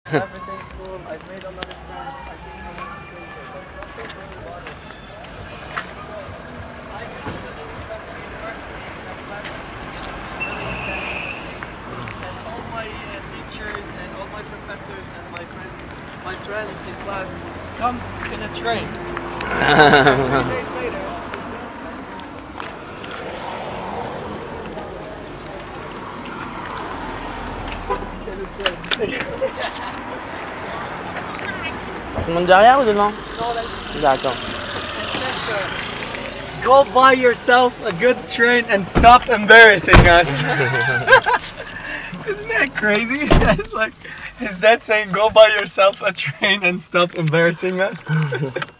Everything's cool. I've made a lot of friends. I think I'm going to stay here, but don't really bother. I can come to the university and plan and all my teachers and all my professors and my friends in class comes in a train. 3 days later. Tout le monde derrière ou devant? D'accord. Go buy yourself a good train and stop embarrassing us. Isn't that crazy? It's like, is that saying go buy yourself a train and stop embarrassing us?